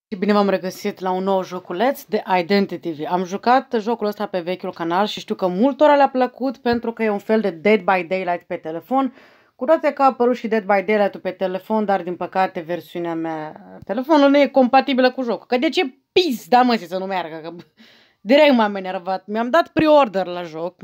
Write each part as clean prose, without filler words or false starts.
Și bine v-am regăsit la un nou joculeț de Identity. Am jucat jocul ăsta pe vechiul canal și știu că multora le-a plăcut pentru că e un fel de Dead by Daylight pe telefon. Cu toate că a apărut și Dead by Daylight-ul pe telefon, dar din păcate versiunea mea telefonul nu e compatibilă cu jocul. Că de ce pis, da mă, să nu meargă, că direct m-am enervat. Mi-am dat pre-order la joc,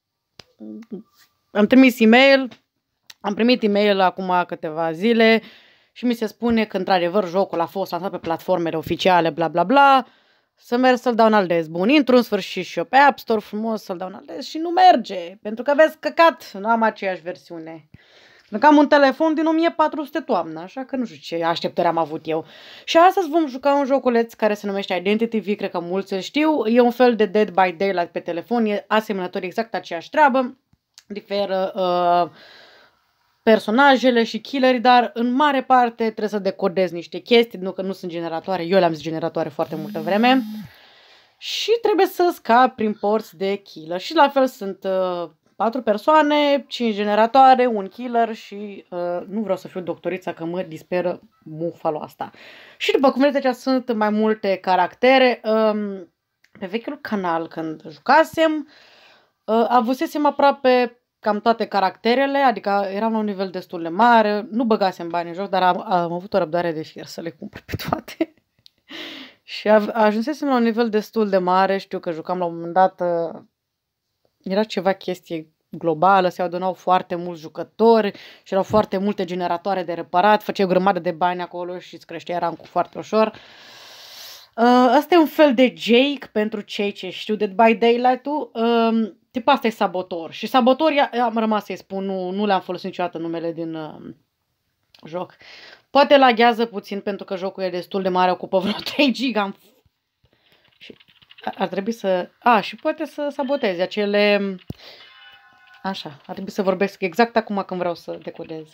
am trimis e-mail, am primit e-mail acum câteva zile și mi se spune că într-adevăr jocul a fost lansat pe platformele oficiale, bla bla bla, să merg să-l downloadez. Bun, intru în sfârșit și eu pe App Store frumos să-l downloadez și nu merge, pentru că vezi căcat, nu am aceeași versiune. Pentru că am un telefon din 1400 toamnă, așa că nu știu ce așteptări am avut eu. Și astăzi vom juca un joculeț care se numește Identity, cred că mulți îl știu. E un fel de Dead by Daylight pe telefon, e asemănător, exact aceeași treabă. Diferă personajele și killerii, dar în mare parte trebuie să decodezi niște chestii, nu că nu sunt generatoare, eu le-am zis generatoare foarte multă vreme. Și trebuie să scapi prin porți de killer. Și la fel sunt 4 persoane, 5 generatoare, un killer și nu vreau să fiu doctorița că mă disperă mufalul asta. Și după cum vedeți, aici sunt mai multe caractere. Pe vechiul canal, când jucasem, avusesem aproape cam toate caracterele, adică eram la un nivel destul de mare, nu băgasem bani în joc, dar am avut o răbdare de fier să le cumpăr pe toate. Și ajunsesem la un nivel destul de mare, știu că jucam la un moment dat, era ceva chestie globală, se adunau foarte mulți jucători și erau foarte multe generatoare de reparat, făceai o grămadă de bani acolo și îți creștea rankul foarte ușor. Asta e un fel de Jake pentru cei ce știu Dead by Daylight-ul. Tipa asta e Sabotor. Și Sabotor, am rămas să-i spun, nu le-am folosit niciodată numele din joc. Poate laghează puțin pentru că jocul e destul de mare, ocupă vreo 3 giga. Și ar trebui să... și poate să saboteze acele... Așa, ar trebui să vorbesc exact acum când vreau să decodez.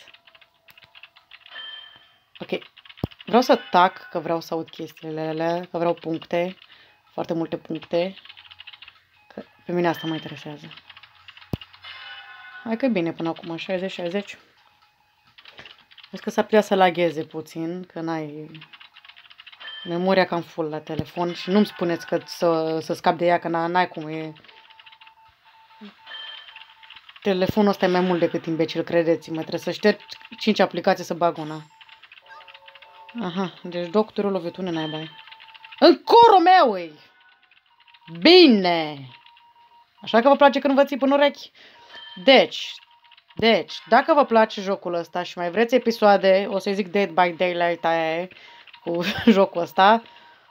Ok. Vreau să tac, că vreau să aud chestiile alea, că vreau puncte, foarte multe puncte. Că pe mine asta mă interesează. Hai că e bine până acum, 60-60. Vezi că s-ar putea să lagheze puțin, că n-ai memoria cam full la telefon și nu-mi spuneți că să scap de ea, că n-ai cum e. Telefonul ăsta e mai mult decât imbecil, credeți-mă, trebuie să ștergi 5 aplicații să bag una. Aha, deci doctorul lovitune n-ai. În curul meu e! Bine! Așa că vă place când vă țip în urechi. Deci, dacă vă place jocul ăsta și mai vreți episoade, o să-i zic Dead by Daylight aia e, cu jocul ăsta,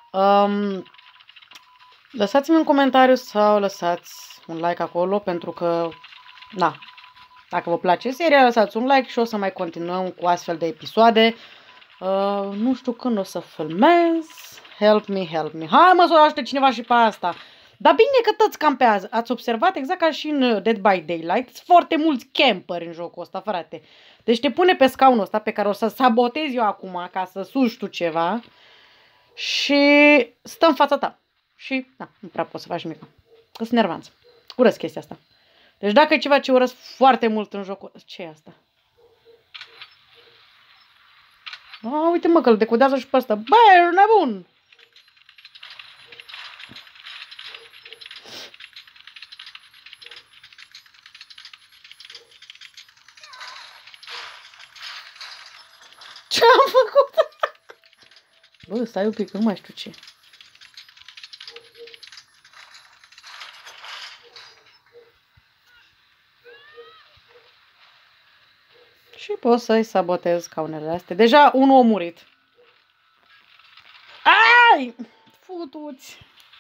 lăsați-mi un comentariu sau lăsați un like acolo, pentru că, dacă vă place seria, lăsați un like și o să mai continuăm cu astfel de episoade. Nu știu când o să filmez. Help me. Hai mă, să o ajute cineva și pe asta. Dar bine că toți campează. Ați observat exact ca și în Dead by Daylight. Sunt foarte mulți camperi în jocul ăsta, frate. Deci te pune pe scaunul ăsta pe care o să sabotez eu acum ca să suși tu ceva. Și stă în fața ta. Și nu prea poți să faci nimic. Că sunt nervanți. Urăsc chestia asta. Deci dacă e ceva ce urăsc foarte mult în jocul... Ce e asta? Uite mă că îl decodează și pe ăsta. Bă, e nebun! Ce am făcut? Bă, stai un pic, nu mai știu ce. Și pot să-i sabotez scaunele astea. Deja unul a murit. Ai! Futuți!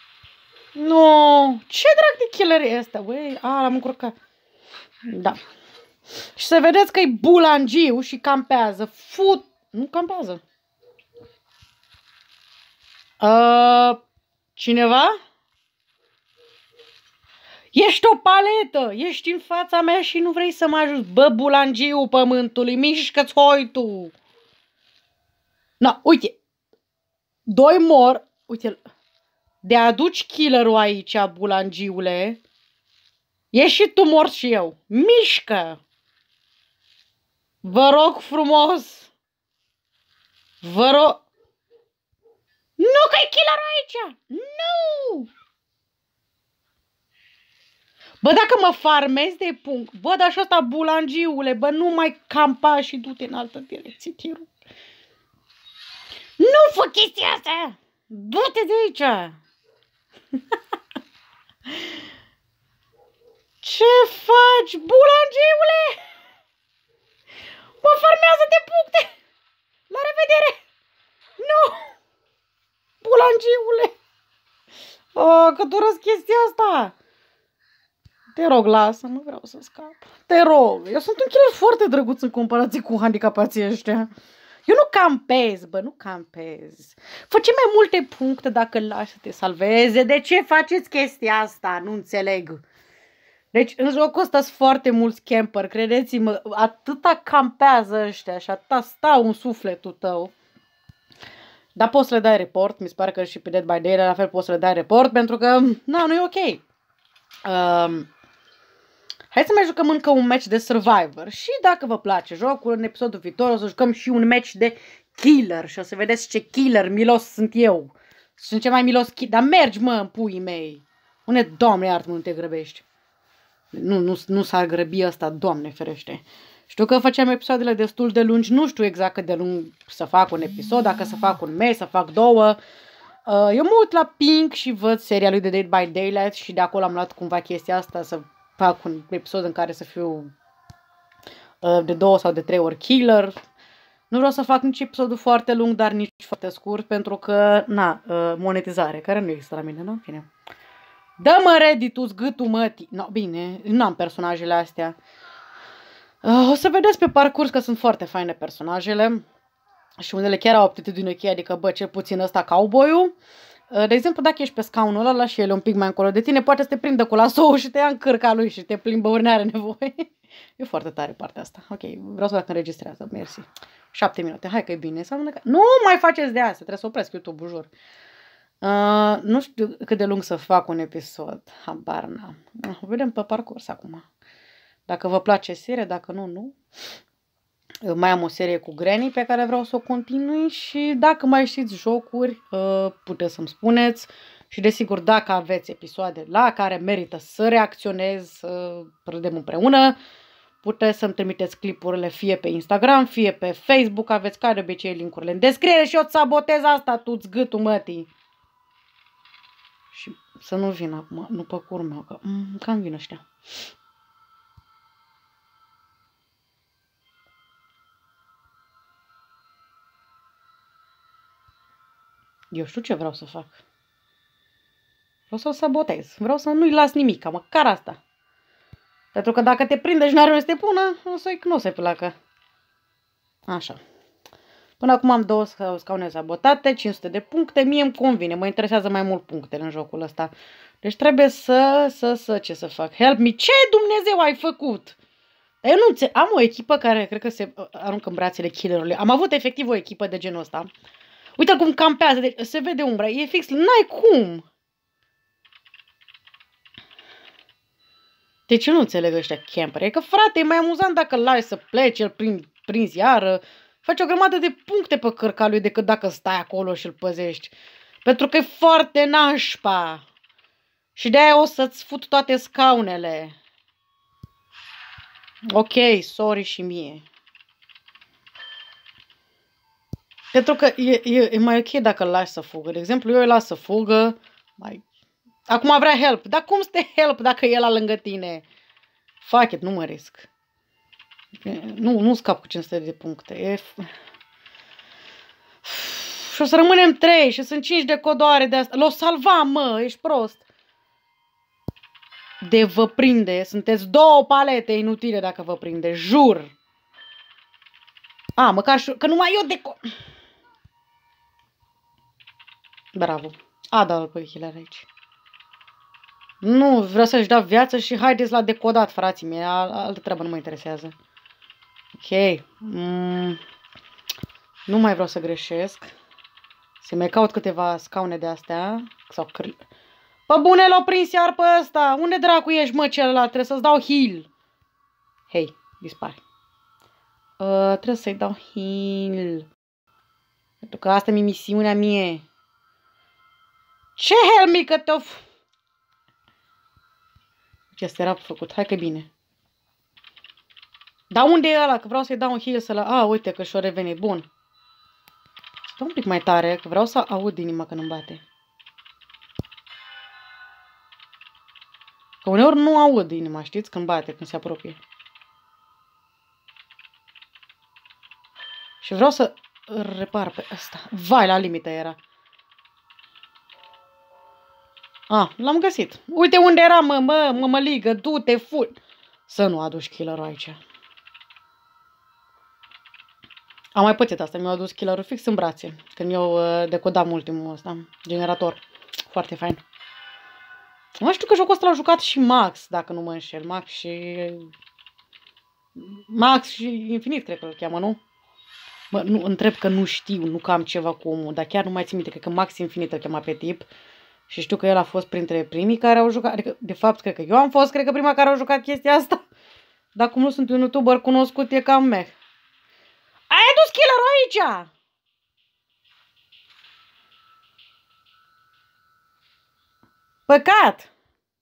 Nu! Ce drag de killer e ăsta, băi? L-am încurcat. Da. Și să vedeți că e bulangiu și campează. Nu campează. Cineva? Ești o paletă! Ești în fața mea și nu vrei să mă ajuți. Bă, bulangiu pământului, mișcă-ți hoi tu! Uite. 2 mor. Uite. De aduci killerul aici, bulangiule. Ești și tu mort și eu. Mișcă! Vă rog frumos! Vă rog... Nu killerul aici! Nu! Bă, dacă mă farmezi de punct, bă, dar și ăsta bulangiule, bă, nu mai campa și du-te în altă direcție, te rog. Nu fă chestia asta! Du-te de aici! Ce faci, bulangiule? Mă farmează de puncte! La revedere! Nu! Bulangiule! Oh, că durăsc chestia asta! Te rog, lasă-mă, vreau să scap. Te rog, eu sunt un killer foarte drăguț în comparație cu handicapații ăștia. Eu nu campez, bă, nu campez. Fă ce mai multe puncte dacă îl lași să te salveze. De ce faceți chestia asta? Nu înțeleg. Deci în jocul ăsta sunt foarte mulți camper, credeți-mă, atâta campează ăștia și atâta stau în sufletul tău. Dar poți să le dai report, mi se pare că și pe Dead by Daylight la fel poți să le dai report, pentru că, nu e ok. Hai să mai jucăm încă un match de Survivor și dacă vă place jocul, în episodul viitor o să jucăm și un match de Killer și o să vedeți ce killer milos sunt eu. Sunt cel mai milos killer, dar mergi mă în puii mei. Unde, Doamne, iartă, nu te grăbești. Nu s-ar grăbi ăsta, Doamne ferește. Știu că făceam episoadele destul de lungi, nu știu exact cât de lung să fac un episod, dacă să fac un mes, să fac două. Eu mă uit la Pink și văd seria lui de Dead by Daylight și de acolo am luat cumva chestia asta să fac un episod în care să fiu de 2 sau de 3 ori killer. Nu vreau să fac nici episodul foarte lung, dar nici foarte scurt, pentru că, monetizare, care nu există la mine, nu? Bine. Dă-mă Reddit-ul, zgâtul mătii. No, bine, nu am personajele astea. O să vedeți pe parcurs că sunt foarte faine personajele. Și unele chiar au aptitudine cheie, adică, bă, cel puțin ăsta cowboy-ul. De exemplu, dacă ești pe scaunul ăla și el e un pic mai încolo de tine, poate să te prindă cu lasou și te ia în cârca lui și te plimbă ori n-are nevoie. E foarte tare partea asta. Ok, vreau să dacă înregistrează, mersi. 7 minute, hai că e bine. Nu mai faceți de asta, trebuie să opresc YouTube-ul, jur. Nu știu cât de lung să fac un episod, habar n-am. Vedem pe parcurs acum. Dacă vă place seria, dacă nu. Mai am o serie cu Granny pe care vreau să o continui și dacă mai știți jocuri, puteți să-mi spuneți. Și desigur, dacă aveți episoade la care merită să reacționez, să râdem împreună, puteți să-mi trimiteți clipurile fie pe Instagram, fie pe Facebook, aveți ca de obicei link-urile în descriere și eu îți sabotez asta, tu-ți gâtul mătii. Și să nu vină acum, nu pe curmea, că cam vin ăștia. Eu știu ce vreau să fac. Vreau să-l sabotez. Vreau să nu-i las nimic, măcar asta. Pentru că dacă te prinde și n-are unde să te pună, nu o să-i placă. Așa. Până acum am 2 scaune sabotate, 500 de puncte. Mie îmi convine, mă interesează mai mult punctele în jocul ăsta. Deci trebuie ce să fac? Help me! Ce Dumnezeu ai făcut? Eu nu înțeleg. Am o echipă care cred că se aruncă în brațele killerului. Am avut efectiv o echipă de genul ăsta. Uite cum campează, deci se vede umbra, e fix, n-ai cum. Deci eu nu înțeleg ăștia camper. E că, frate, e mai amuzant dacă îl lași să plece, îl prinzi iară. Faci o grămadă de puncte pe cărca lui decât dacă stai acolo și îl păzești. Pentru că e foarte nașpa. Și de-aia o să-ți fut toate scaunele. Ok, sorry și mie. Pentru că e mai ok dacă îl lași să fugă. De exemplu, eu îl las să fugă. Acum vrea help. Dar cum să te help dacă e la lângă tine? Fuck it, nu mă risc. Nu scap cu 500 de puncte. Și o să rămânem 3 și sunt 5 decodoare de asta. L-o salva, mă, ești prost. De vă prinde. Sunteți 2 palete inutile dacă vă prinde. Jur. Măcar că numai eu deco... Bravo. Da-l pe killer aici. Nu, vreau să-și dau viață și haideți la decodat, frații mei. Altă treabă nu mă interesează. Ok. Nu mai vreau să greșesc. Să mai caut câteva scaune de astea. Pă bune, l-au prins iar pe ăsta. Unde dracu ești, mă, celălalt? Trebuie să-ți dau heal. Hei, dispare. Trebuie să-i dau heal. Pentru că asta mi-e misiunea mie. Ce hell, mică te-o... Ce asta era făcut? Hai că bine. Dar unde e ăla? Că vreau să-i dau un heal să la... A, uite că și-o revenit. Bun. Să dau un pic mai tare, că vreau să aud inima când îmi bate. Că uneori nu aud inima, știți? Când bate, când se apropie. Și vreau să repar pe ăsta. Vai, la limită era. Ah, l-am găsit. Uite unde era, mămăligă, du-te, ful. Să nu aduci killerul aici. Am mai pățit asta, mi-au adus killerul fix în brațe. Când eu decodam ultimul ăsta, generator. Foarte fain. Nu știu că jocul ăsta l-a jucat și Max, dacă nu mă înșel. Max și Infinit, cred că îl cheamă, nu? Mă, nu, întreb că nu știu, nu că am ceva cu omul, dar chiar nu mai țin minte, cred că Max Infinit îl chema pe tip. Și știu că el a fost printre primii care au jucat, adică, de fapt, cred că eu am fost, cred că prima care au jucat chestia asta. Dar cum nu sunt un youtuber cunoscut, e cam meh. Ai adus killerul aici! Păcat!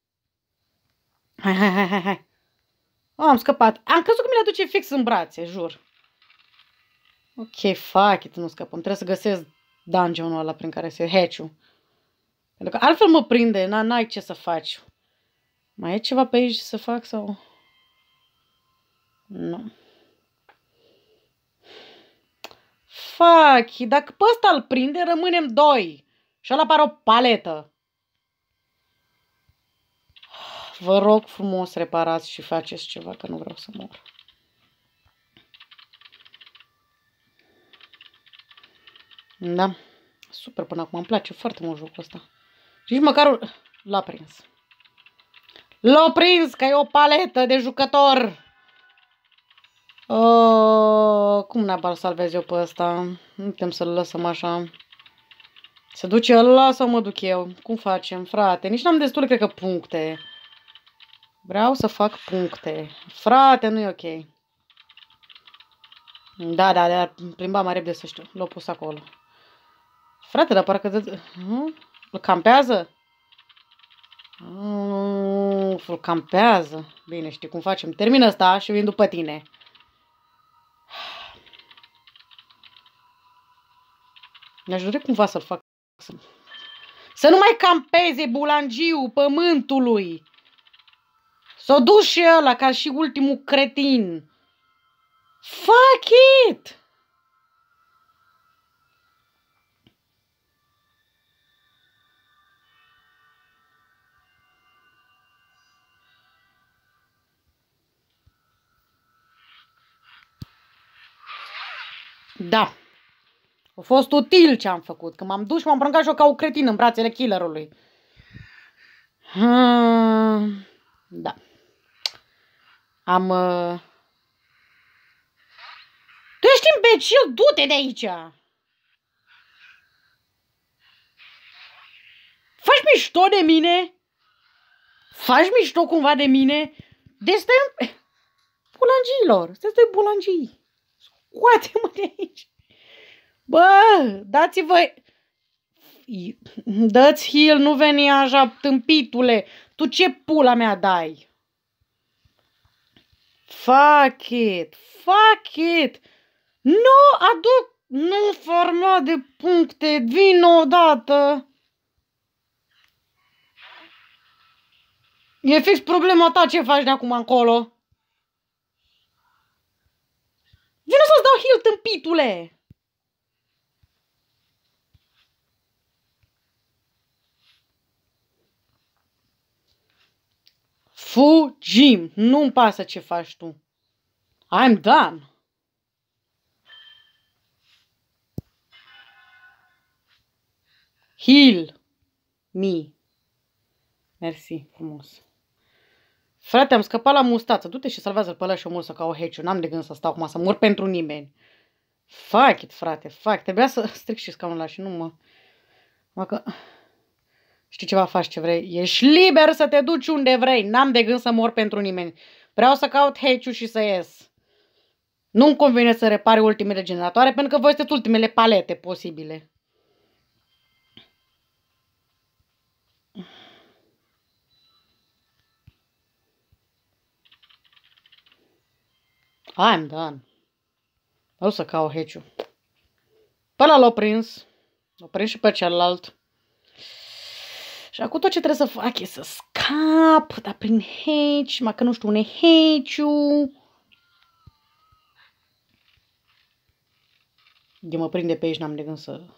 Hai. Am scăpat. Am crezut că mi le aduce fix în brațe, jur. Ok, fuck it, nu scăpăm. Trebuie să găsesc dungeon-ul ăla prin care se hatch-ul. Pentru că altfel mă prinde, n-ai ce să faci. Mai e ceva pe aici să fac sau... Nu. Fuck, dacă pe ăsta îl prinde, rămânem doi. Și ăla apare o paletă. Vă rog frumos, reparați și faceți ceva, că nu vreau să mor. Da. Super până acum, îmi place foarte mult jocul ăsta. Și nici măcar l-a prins. L-a prins, că e o paletă de jucător. Cum neapărat salvez eu pe ăsta? Nu putem să-l lăsăm așa. Se duce ăla sau mă duc eu? Cum facem, frate? Nici n-am destule, cred că, puncte. Vreau să fac puncte. Frate, nu e ok. Da, plimba mai repede să știu. L-au pus acolo. Frate, dar parcă... Îl campează? Îl campează. Bine, știi cum facem. Termin ăsta și vin după tine. Mi-aș dori cumva să-l fac. Să nu mai campeze bulangiul pământului. S-o dus și ăla ca și ultimul cretin. Fuck it! Da. A fost util ce am făcut. Că m-am dus și m-am prângat și eu ca o cretin în brațele killerului. Da. Am... Tu ești imbecil, du-te de aici! Faci mișto de mine? Faci mișto cumva de mine? De stai... Bulangilor, stai bulangii. Scoate-mă de aici. Bă, dați-vă... Dă-ți heal, nu veni așa, tâmpitule. Tu ce pula mea dai? Fuck it. Fuck it. Nu aduc... Nu forma de puncte. Vino odată. E fix problema ta ce faci de acum încolo. Vino să-ți dau heal, tâmpitule. Fugim. Nu-mi pasă ce faci tu. I'm done. Heal me. Mersi, frumos. Frate, am scăpat la mustață. Du-te și salvează-l pe ăla și omul să ca o heciu. N-am de gând să stau acum, să mor pentru nimeni. Fuck it, frate, fuck. Trebuia să stric și scaunul ăla și nu mă... Că... Știi ceva, faci ce vrei. Ești liber să te duci unde vrei. N-am de gând să mor pentru nimeni. Vreau să caut heciu și să ies. Nu-mi convine să repare ultimele generatoare, pentru că voi sunteți ultimele palete posibile. I'm done. O să caut heciu. Până l-a prins. L-a prins și pe celălalt. Și acum tot ce trebuie să fac e să scap, dar prin heci, mă că nu știu unde e heciu. De mă prinde pe aici, n-am de gând să...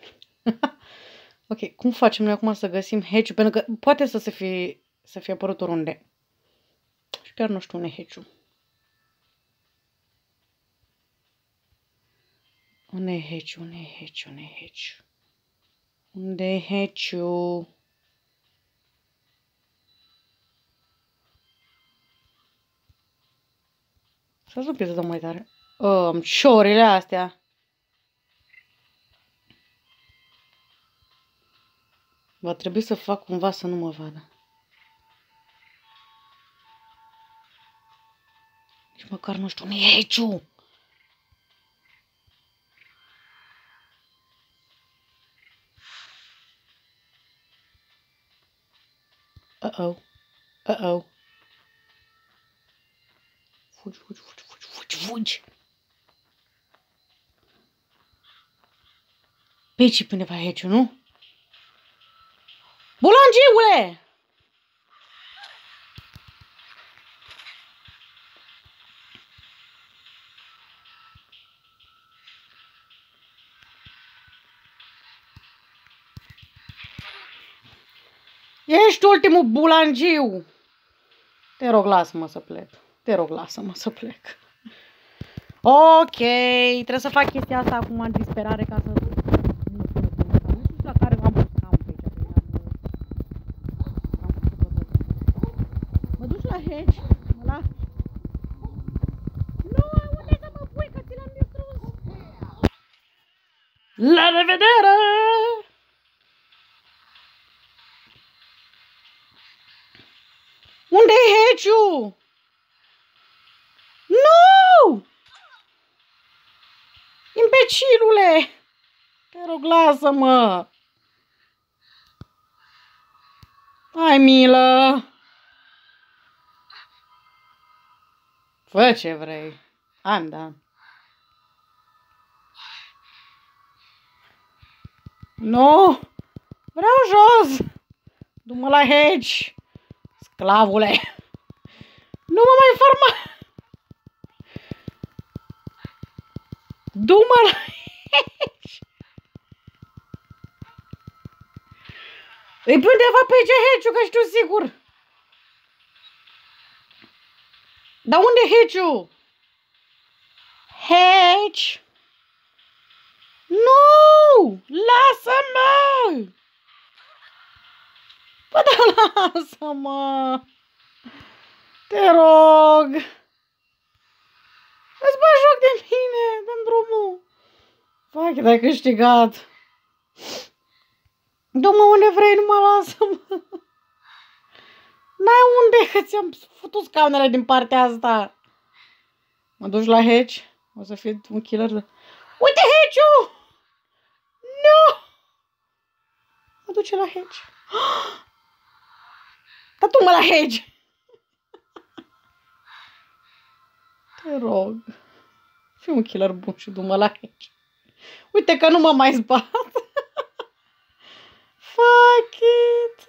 Ok, cum facem noi acum să găsim heciu? Pentru că poate să fie apărut oriunde. Și chiar nu știu unde e heciu. Unde e heciu? Unde e heciu? Unde e heciu? Unde e heciu? Să zup să dăm mai tare. Ciorile astea. Va trebui să fac cumva să nu mă vadă. Nici măcar nu știu unde e heciu. Uh-oh. Uh-oh. Fugi, fugi, fugi, fugi, fugi, fugi. Pe aici pe undeva heciu, nu? Bulangiule! Ești ultimul bulangiu! Te rog, lasă-mă să plec. Te rog, lasă-mă să plec. Ok, trebuie să fac chestia asta acum în disperare ca să... Nu știu la care am pus cam pe aici. Mă duci la hedge? Mă las? Nu, unde să mă pui, că ți l-am distrus? La revedere! Unde e heciu? Nu! Imbecilule! Te rog, lasă-mă! Ai milă! Fă ce vrei. I'm done. Nu! Vreau jos! Du-mă la hedge! Sclavule! Nu mă mai forma! Du-mă la hedge! Îi pun undeva pe aici hedge-ul, că știu sigur! Dar unde e hedge-ul? Hedge! Nu! Lasă-mă! Bă, da, lasă-mă! Te rog! Îți bă joc de mine, dă-mi drumul! Fac, d-ai câștigat! Du-mă unde vrei, nu mă lasă-mă! N-ai unde, că ți-am făcut scaunele din partea asta! Mă duci la hedge? O să fii un killer de... Uite hedge-ul! Nu! Mă duce la hedge. Dar tu mă la hedge! Te rog. Fii un killer bun și du-mă la hedge. Uite că nu mă mai zbat. Fuck it!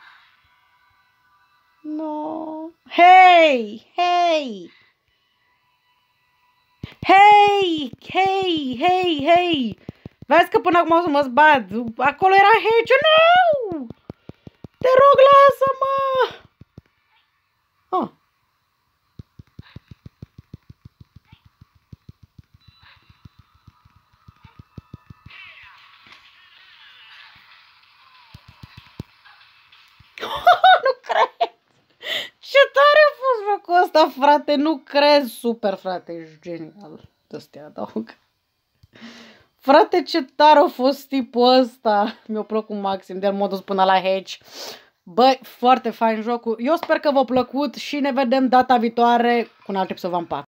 No. Hey! Hey! Hey! Hey! Hey! Hey! Vezi că până acum o să mă zbat. Acolo era hedge. Nu! Te rog, lasă-mă! Ah. Nu cred! Ce tare a fost jocul ăsta, frate! Nu cred! Super, frate! Ești genial! Să te adaug. Frate, ce tare a fost tipul ăsta! Mi-a plăcut maxim, de-al modus până la hedge. Băi, foarte fain jocul. Eu sper că v-a plăcut și ne vedem data viitoare cu un alt episod. V-am pa!